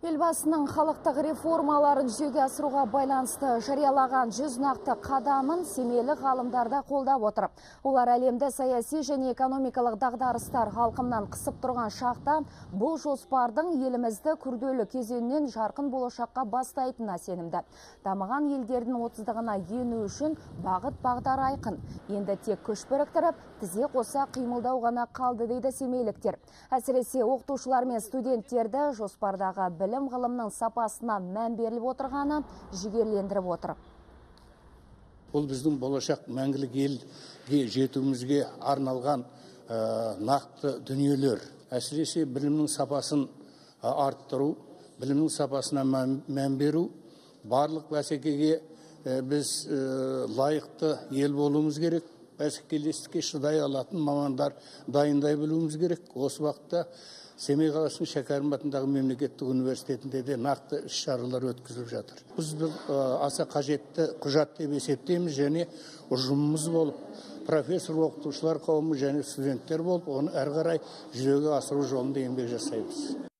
Елбасының халықтық реформаларын жүзеге асыруға байланысты жариялаған 100 нақты қадамын семейлік ғалымдарда қолдап отыр. Олар әлемді саяси және экономикалық дағдарыстар халқымнан қысып тұрған шақта бұл жоспардың елімізді күрделі кезеңнен жарқын болашаққа бастайтынына сенімді. Дамыған елдердің 30-ығына ену үшін бағыт бағдар айқын. Енді тек күш біріктіріп, тізе қоса қимылдау ғана қалды дейді семейліктер. Әсіресе оқытушылар мен студенттерді жоспардағы білім ғылымның сапасына мән беріліп отырғаны жігерлендіріп отыр. Бұл біздің болашақ мәңгілік елге жетуімізге арналған нақты дүниелер. Әсіресе білімнің сапасын арттыру, білімнің сапасына мән беру, барлық бәсекеге біз лайықты ел болуымыз керек. Бәсекелестікке шыдай алатын мамандар дайындай білуіміз керек. Осы уақытта Семей қаласының Шәкәрім атындағы мемлекеттік университетінде де нақты іс-шаралар өткізіліп жатыр. Біз аса қажетті құжат деп есептейміз және ұжымымыз болып, профессор оқытушылар қауымы және студенттер болып, оны әрі қарай жүзеге асыру жолында еңбек жасаймыз.